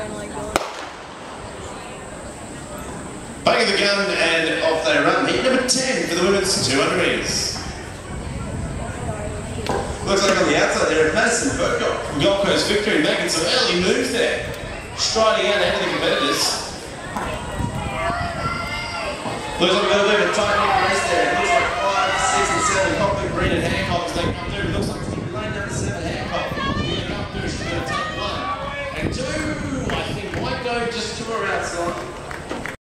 Back in the gun and off they run. Heat number 10 for the women's 200 metres. Looks like on the outside there at Madison, Pocock from Gold Coast Victory making some early moves there. Striding out ahead of the competitors. Looks like we've got a bit of a tight race there. It looks like 5, 6 and 7 Pocock, Green and Hancock as they come through. It looks like